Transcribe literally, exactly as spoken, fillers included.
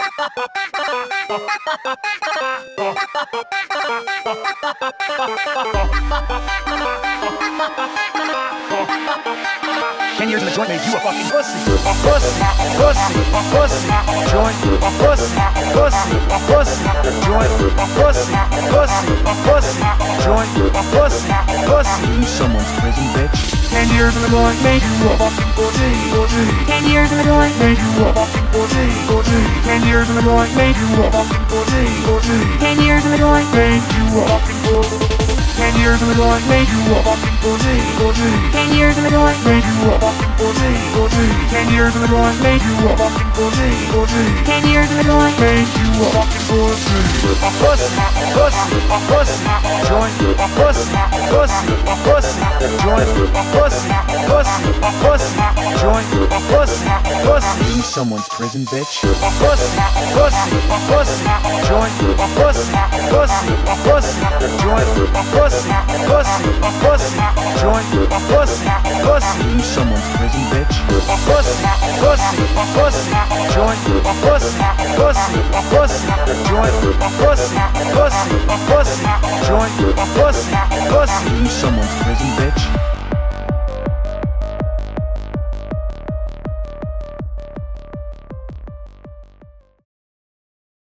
Ten years in the joint made you a fucking pussy. Pussy, pussy, pussy, joint, pussy, pussy, pussy, joint, pussy, pussy, pussy, joint, pussy, pussy. You someone's prison, bitch. Ten years in the joint made you a fucking pussy, pussy. Ten years in the joint Made you a fucking pussy, pussy. Ten years in the joint made you a fucking pussy, pussy. Ten years in the joint Made you a fucking pussy. Ten years in the joint made you a fucking pussy, pussy. Ten years in the joint Made you a fucking pussy, pussy. Ten years in the joint made you a fucking pussy, pussy. Ten years in the joint Made you a fucking pussy. Pussy, pussy, pussy, joint, pussy, pussy, pussy, joint, pussy, pussy, pussy, joint, pussy, pussy. You someone's prison, bitch. Pussy, pussy, pussy, joint, pussy, pussy, pussy, joint, pussy, pussy, pussy, joint, pussy, pussy. You someone's prison, bitch. Pussy, pussy, pussy, joint, pussy, pussy, pussy, joint, pussy, pussy, pussy, joint, pussy, pussy. You someone's prison, bitch.